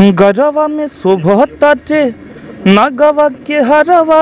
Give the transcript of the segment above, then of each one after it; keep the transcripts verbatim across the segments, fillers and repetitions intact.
गरवा में शोभताटे नगवा के हरवा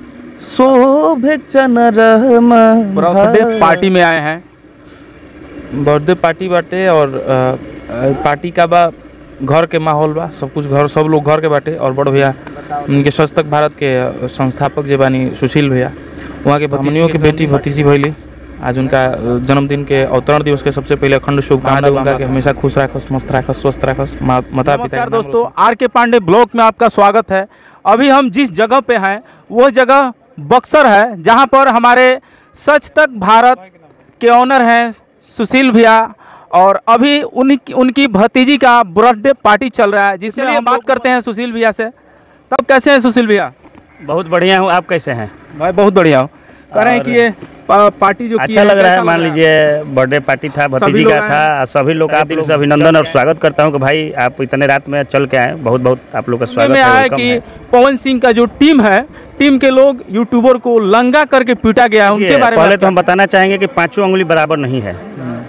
शोभे चनरमा। बर्थडे पार्टी में आए हैं। बर्थडे पार्टी बाटे और आ, पार्टी का बा घर के माहौल बा, सब कुछ घर सब लोग घर के बाटे। और बड़ भैया उनके सच तक भारत के संस्थापक जे बानी सुशील भैया, वहाँ के भतीजियों की बेटी भतीजी भैली। आज उनका जन्मदिन के अवतरण दिवस के सबसे पहले अखंड शुभकामनाएं उनका कि हमेशा खुश रखस, मस्त रखस, स्वस्थ रखस, माता पिता। नमस्कार दोस्तों, आर के पांडे ब्लॉग में आपका स्वागत है। अभी हम जिस जगह पे हैं वो जगह बक्सर है, जहां पर हमारे सच तक भारत के ऑनर हैं सुशील भैया, और अभी उनकी उनकी भतीजी का बर्थडे पार्टी चल रहा है, जिससे हम बात करते हैं सुशील भैया से। तब कैसे हैं सुशील भैया? बहुत बढ़िया हूँ, आप कैसे हैं? भाई बहुत बढ़िया हूँ। कह रहे हैं कि ये पार्टी जो अच्छा लग रहा है। मान लीजिए बर्थडे पार्टी था, भतीजी का था, सभी लोग आप दिल से अभिनंदन और स्वागत करता हूँ कि भाई आप इतने रात में चल के आए। बहुत बहुत आप लोग का स्वागत में है कि पवन सिंह का जो टीम है, टीम के लोग यूट्यूबर को लंगा करके पीटा गया है, उनके बारे में पहले तो हम बताना चाहेंगे कि पांचों उंगली बराबर नहीं है।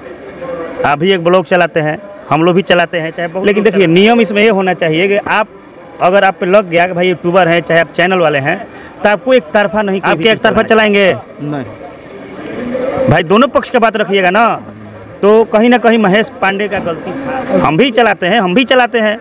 आप भी एक ब्लॉग चलाते हैं, हम लोग भी चलाते हैं, चाहे लेकिन देखिए नियम इसमें ये होना चाहिए कि आप अगर आप पे लग गया कि भाई यूट्यूबर हैं चाहे आप चैनल वाले हैं, तो आपको एक तरफा नहीं, आपके एक तरफा चलाएंगे नहीं भाई, दोनों पक्ष की बात रखिएगा ना। तो कहीं ना कहीं महेश पांडे का गलती था। हम भी चलाते हैं हम भी चलाते हैं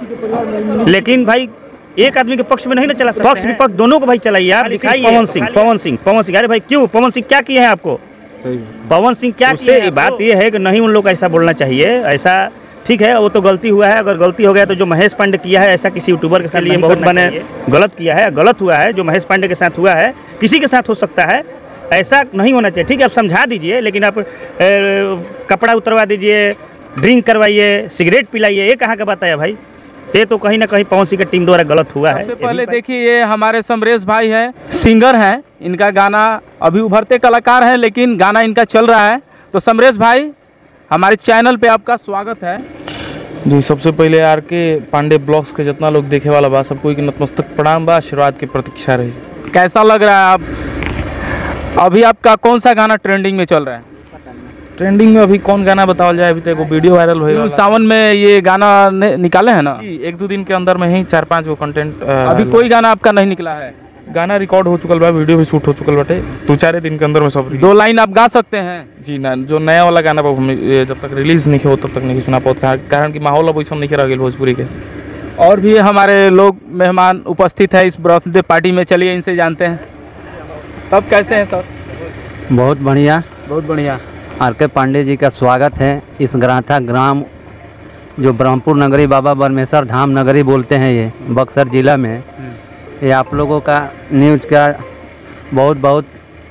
लेकिन भाई एक आदमी के पक्ष में नहीं ना चला सकते। पक्ष विपक्ष दोनों को भाई चलाइए आप, दिखाइए। पवन सिंह पवन सिंह पवन सिंह अरे भाई क्यों पवन सिंह क्या किए हैं आपको? पवन सिंह क्या किए हैं? बात ये है कि नहीं उन लोग का ऐसा बोलना चाहिए। ऐसा ठीक है, वो तो गलती हुआ है। अगर गलती हो गया तो जो महेश पांडे किया है ऐसा किसी यूट्यूबर के साथ लिए बहुत मैंने गलत किया है, गलत हुआ है। जो महेश पांडे के साथ हुआ है किसी के साथ हो सकता है, ऐसा नहीं होना चाहिए। ठीक है, आप समझा दीजिए, लेकिन आप ए, कपड़ा उतरवा दीजिए, ड्रिंक करवाइए, सिगरेट पिलाइए, ये कहाँ का बात है भाई? ये तो कहीं ना कहीं पवन सिंह की टीम द्वारा गलत हुआ है। सबसे पहले देखिए, ये हमारे समरेश भाई हैं, सिंगर हैं। इनका गाना अभी उभरते कलाकार हैं, लेकिन गाना इनका चल रहा है। तो समरेश भाई, हमारे चैनल पे आपका स्वागत है जी। सबसे पहले आर के पांडे ब्लॉग्स के जितना लोग देखे वाला बा सबको नतमस्तक प्रणाम बा, आशीर्वाद की प्रतीक्षा रही। कैसा लग रहा है आप? अभी आपका कौन सा गाना ट्रेंडिंग में चल रहा है? ट्रेंडिंग में अभी कौन गाना बताओ जाए? अभी तो वीडियो वायरल हो, सावन में ये गाना निकाले हैं ना? एक दो दिन के अंदर में ही चार पांच वो कंटेंट। अभी कोई गाना आपका नहीं निकला है? गाना रिकॉर्ड हो चुकल बा, वीडियो भी शूट हो चुकल बाटे, दो चार दिन के अंदर में सब। दो लाइन आप गा सकते हैं जी ना? जो नया वाला गाना जब तक रिलीज नहीं हो तब तक नहीं सुना पाओ, कारण कि माहौल अब वैसा नहीं रह गया भोजपुरी के। और भी हमारे लोग मेहमान उपस्थित है इस बर्थडे पार्टी में, चलिए इनसे जानते हैं। तब कैसे हैं सर? बहुत बढ़िया बहुत बढ़िया। आर के पांडे जी का स्वागत है इस ग्रांथा ग्राम, जो ब्रह्मपुर नगरी बाबा बरमेश्वर धाम नगरी बोलते हैं, ये बक्सर जिला में। ये आप लोगों का न्यूज़ का बहुत बहुत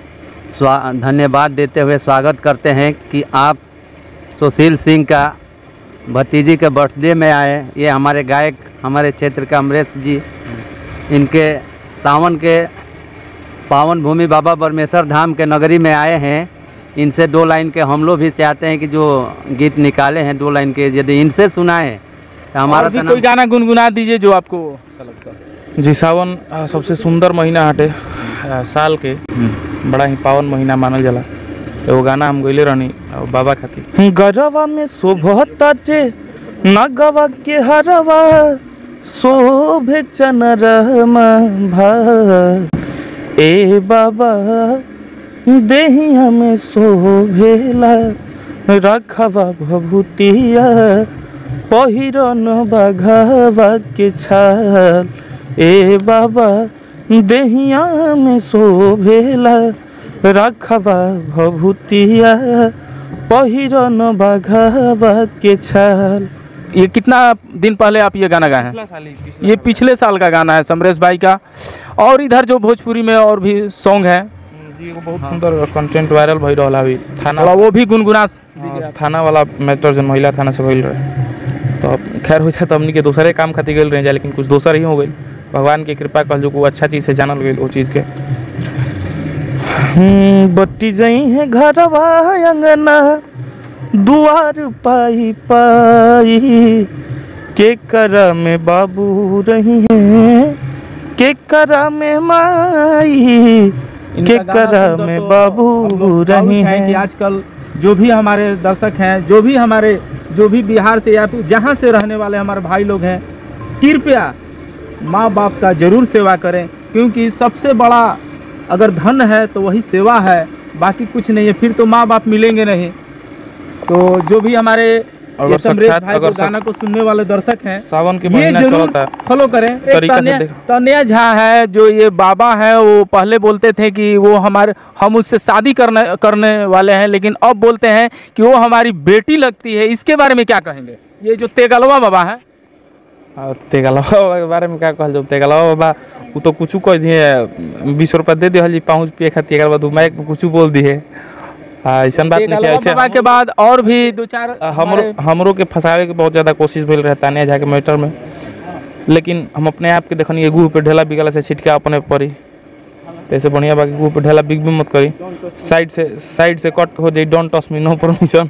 धन्यवाद देते हुए स्वागत करते हैं कि आप सुशील सिंह का भतीजी के बर्थडे में आए। ये हमारे गायक हमारे क्षेत्र के अमरेश जी, इनके सावन के पावन भूमि बाबा बरमेश्वर धाम के नगरी में आए हैं। इनसे दो लाइन के हम लोग भी चाहते हैं कि जो गीत निकाले हैं दो लाइन के, यदि इनसे सुनाए तो हमारा भी कोई गाना गुनगुना दीजिए जो आपको अच्छा लगता है। जी, सावन सबसे सुंदर महीना हटे साल के, बड़ा ही पावन महीना मानल जाला। तो वो गाना हम गईले रहनी बाबा खातिर। गरवा में शोभताटे नगवा के हरवा शोभे चनरमा भा, ए बाबा देहिया में शोभेला रखवा भभूतिया पहिरन बाघवा के छाल, ए बाबा देहिया में शोभेला रखवा भभूतिया पहिरन बाघवा के छाल। ये कितना दिन पहले आप ये गाना गाए हैं? ये पिछले साल का गाना है समरेश भाई का। और इधर जो भोजपुरी में और भी सॉन्ग है जी, वो बहुत सुंदर कंटेंट वायरल भई रहा अभी। थाना वो भी गुनगुना, थाना वाला मैटर जो महिला थाना से भइल रहे, तो खैर हो जाए तो हमनी के दूसरे काम खातिर गए रहे, लेकिन कुछ दूसर ही हो गई। भगवान की कृपा कल जो को अच्छा चीज़ से जानल गई वो चीज़ के। बट्टी जई है घरवा अंगना दुआर पाई पाई, के करा में बाबू रही हैं, के करा में माई, के करा में बाबू रही हैं। कि आजकल जो भी हमारे दर्शक हैं, जो भी हमारे जो भी बिहार से या तो जहाँ से रहने वाले हमारे भाई लोग हैं, कृपया माँ बाप का जरूर सेवा करें, क्योंकि सबसे बड़ा अगर धन है तो वही सेवा है, बाकी कुछ नहीं है। फिर तो माँ बाप मिलेंगे नहीं। तो जो भी हमारे अगर ये समरेश साक्षात भाई अगर को गाना को सुनने वाले दर्शक हैं, सावन के ये महीना जरूर चलता है फॉलो करें। एक तरीका से तन्या देख- तन्या झा है जो ये बाबा है, वो पहले बोलते थे कि वो हमारे हम उससे शादी करने करने वाले हैं, लेकिन अब बोलते हैं कि वो हमारी बेटी लगती है। इसके बारे में क्या कहेंगे? ये जो तेगलवा बाबा है, और तेगलवा बाबा के बारे में क्या कहल जाओ। तेगलवा बाबा वो तो कुछ कह दिए, बीस रुपया दे दिए हली पाँच पिए खाती, एक बार माइक में कुछ बोल दिए। ऐसा बात नहीं है। तेगलवा ऐसे बाबा के बाद और भी दो चार हमरो हमरो के फंसावे के बहुत ज़्यादा कोशिश भेल रहे तानिया झा के मैटर में, लेकिन हम अपने आप के देखनी एगू पे ढेला बिगला से छिटका अपने पड़ी। तो ऐसे बढ़िया बाकी गू पे ढेला बिग भी मत करी, साइड से साइड से कट हो जाए, don't touch me, no permission.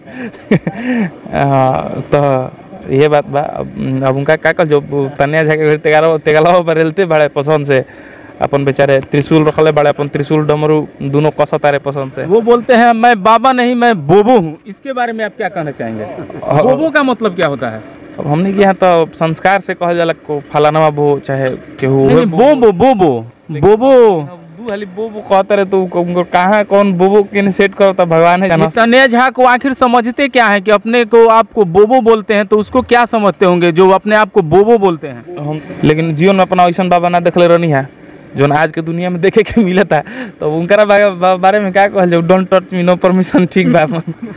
तो ये बात बा। अब अब उनका क्या कल जो तानिया झा के तेगलवा तेगलवा पर रेलते बड़े पसंद से, अपन बेचारे त्रिशूल रखले बड़े, अपन त्रिशूल डमरू दोनों कसत आ रहे पसंद से। वो बोलते हैं मैं बाबा नहीं मैं बोबो हूँ। इसके बारे में आप क्या कहना चाहेंगे? बोबो का मतलब क्या होता है? अब हमने के यहाँ तो संस्कार से कहल जाला को फलाना बो चाहे केहू नहीं, बोबो बोबो बोबो दू हाली बोबो कहते रहे, तो उनको कहाँ कौन बोबो के सेट करता भगवान है जाना। तन्या झा को आखिर समझते क्या है कि अपने को आपको बोबो बोलते हैं, तो उसको क्या समझते होंगे जो अपने आप को बोबो बोलते हैं? हम लेकिन जीवन में अपना ऐसा बाबा ना देखले रहनी है जो आज के दुनिया में देखे के मिलता है। तो उनका बा, बारे में क्या कहल जाओ, don't touch me, no permission, ठीक बा।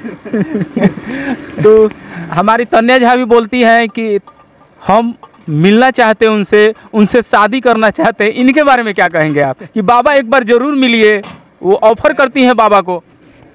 तो हमारी तन्या झा भी बोलती हैं कि हम मिलना चाहते हैं उनसे, उनसे शादी करना चाहते हैं। इनके बारे में क्या कहेंगे आप कि बाबा एक बार जरूर मिलिए? वो ऑफर करती हैं बाबा को।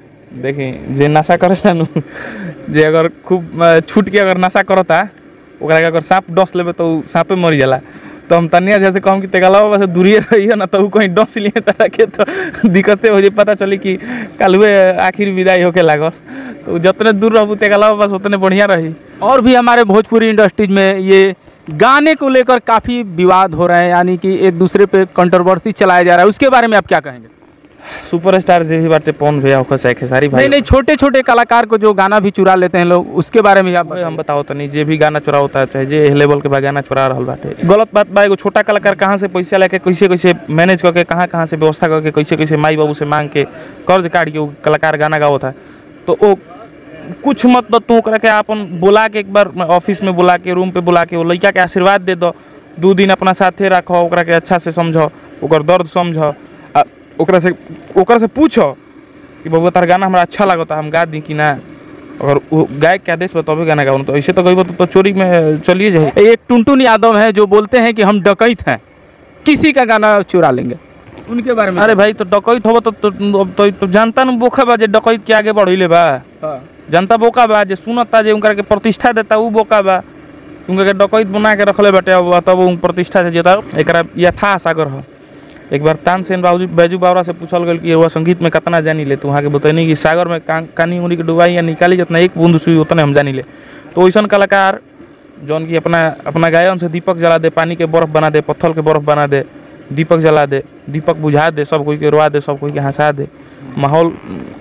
देखिए जे नशा करेला नु, जे अगर खूब अ, छूट के अगर नशा करता ओकरा के अगर सांप डस लेबे तो उ सांपे मर जाला। तो हम तनिया जैसे कहूँ कि तेगलवा से दूरिए रहिए ना, तो उ कहीं डस लिए तरह के तो दिक्कतें हो जाए। पता चली कि कल हुए आखिर विदाई होके लागल, तो जितने दूर रहू तेगलवा बस उतने बढ़िया रही। और भी हमारे भोजपुरी इंडस्ट्रीज में ये गाने को लेकर काफ़ी विवाद हो रहे हैं, यानी कि एक दूसरे पे कंट्रोवर्सी चलाया जा रहा है। उसके बारे में आप क्या कहेंगे? सुपरस्टार जे भी बाटे पवन भैया ओकर से खेसारी भाई, नहीं नहीं, छोटे छोटे कलाकार को जो गाना भी चुरा लेते हैं लोग, उसके बारे में आप भाई हम बताओ तो नहीं, जे भी गाना चुरा होता है चाहे जे लेवल के बा गाना चुरा रहल बाटे, गलत बात बा। एगो छोटा कलाकार कहाँ से पैसा लेके कैसे कैसे मैनेज करके कहाँ कहाँ से व्यवस्था करके कैसे कैसे माई बाबू से मांग के कर्ज काट के वो कलाकार गाना गाओ था। तो वो कुछ मत दो, तू ओकरा के अपन बुला के एक बार ऑफिस में बुला के रूम पे बुला के वो लड़का के आशीर्वाद दे दो, दू दिन अपना साथे रखो, ओकरा के अच्छा से समझो, ओकर दर्द समझो, आ ओकरा से ओकरा से पूछो कि बबुआ तार गाना हमरा अच्छा लगता, हम गा दी कि ना। अगर वो गायक के आदेश तभी गाना गाओ, तो ऐसे तो गई तो, तो चोरी में चलिए जाए। एक टुनटुन यादव है जो बोलते हैं कि हम डकैत हैं, किसी का गाना चुरा लेंगे। उनके बारे में अरे भाई तो डकैत हो तो, तो, तो, तो, तो जनता न बोखा बा जे डकैत के आगे बढ़ले बा। हाँ। जनता बोका बा जे सुनता जे उनका के प्रतिष्ठा देता उ बोका बा। उनका के डकैत बना के रखले बाटे, अब तब उन प्रतिष्ठा से जेता एकरा यथा सागर हो। एक बार तानसेन बाबू बैजू बावरा से पूछल गल कि वह संगीत में कितना जानी ले, तो वहाँ के बतैनी कि सागर में का, कानी उनी के डुबाई या निकाली जितना एक बूंद सुई उतने हम जानी ले। तो वैसा कलाकार जौन की अपना अपना गायन से दीपक जला दे, पानी के बर्फ बना दे, पत्थर के बर्फ बना दे, दीपक जला दे, दीपक बुझा दे, सब कोई के रोआ दे, सब कोई के हंसा दे, माहौल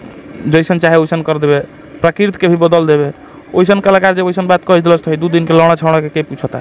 जैसन चाहे वैसन कर देवे, प्रकृति के भी बदल देवे। वैसन कलाकार जब वैसन बात कह दिलस तो दू दिन के लौड़ा छौड़ा के, के पूछता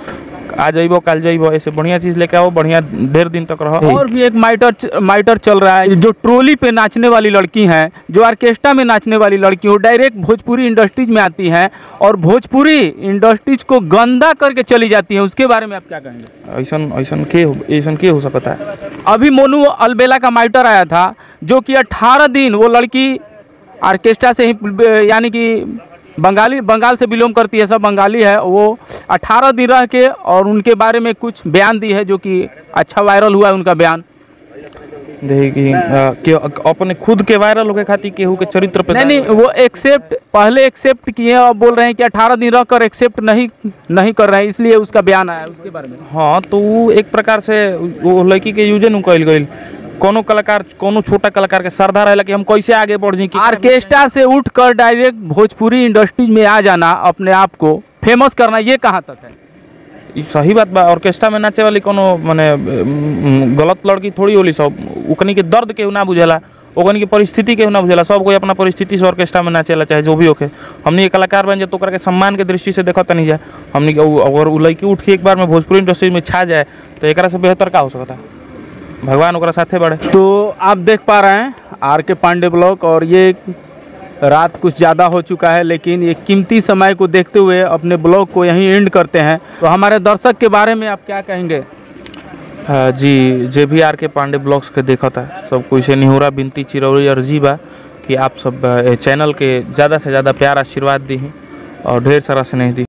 आज अबो कल जइबो, ऐसे बढ़िया चीज़ लेके आओ, बढ़िया ढेर दिन तक रहो। और भी एक माइटर माइटर चल रहा है, जो ट्रोली पे नाचने वाली लड़की हैं, जो ऑर्केस्ट्रा में नाचने वाली लड़की हो, डायरेक्ट भोजपुरी इंडस्ट्रीज में आती हैं और भोजपुरी इंडस्ट्रीज को गंदा करके चली जाती हैं। उसके बारे में आप क्या कहेंगे? ऐसन ऐसन के ऐसन के हो सकता है? अभी मोनू अलबेला का माइटर आया था जो कि अठारह दिन वो लड़की ऑर्केस्ट्रा से ही, यानी कि बंगाली बंगाल से बिलोंग करती है, सब बंगाली है, वो अठारह दिन रह के और उनके बारे में कुछ बयान दी है जो कि अच्छा वायरल हुआ है उनका बयान। देखिए कि अपने खुद के वायरल होके खातिर केहू के चरित्र पे नहीं नहीं, वो एक्सेप्ट पहले एक्सेप्ट किए और बोल रहे हैं कि अठारह दिन रह कर एक्सेप्ट नहीं नहीं कर रहे हैं, इसलिए उसका बयान आया। उसके बारे में हाँ, तो वो एक प्रकार से वो लड़की के यूजे नु कइल गइल। कोनो कलाकार कोनो छोटा कलाकार के श्रद्धा रहेला कि हम कैसे आगे बढ़ जाए, ऑर्केस्ट्रा से उठकर डायरेक्ट भोजपुरी इंडस्ट्रीज में आ जाना, अपने आप को फेमस करना, ये कहाँ तक है? ई सही बात बा। ऑर्केस्ट्रा में नाचे वाली कोनो माने गलत लड़की थोड़ी होली, सब उकनी के दर्द के ना बुझेला, ओकन की परिस्थिति के ना बुझेला, सब कोई अपना परिस्थिति से ऑर्केस्ट्रा में नाचेला चाहे जो भी होके। हमनी के कलाकार बन जाए तो ओकरा के सम्मान के दृष्टि से देखत नहीं जाए। हमनी के उ- अगर उ लड़की उठ के एक बार में भोजपुरी इंडस्ट्री में छा जाए तो एकरा से बेहतर का हो सकता है। भगवान ओकरा साथे बड़े। तो आप देख पा रहे हैं आर के पांडे ब्लॉक, और ये रात कुछ ज़्यादा हो चुका है, लेकिन ये कीमती समय को देखते हुए अपने ब्लॉग को यहीं एंड करते हैं। तो हमारे दर्शक के बारे में आप क्या कहेंगे? हाँ जी, जे भी आर के पांडे ब्लॉग्स के देखता है सब कोई से निहुरा बिनती चिरौरी अर्जी बा कि आप सब अ, ए चैनल के ज़्यादा से ज़्यादा प्यार आशीर्वाद दी और ढेर सारा स्नेह दी।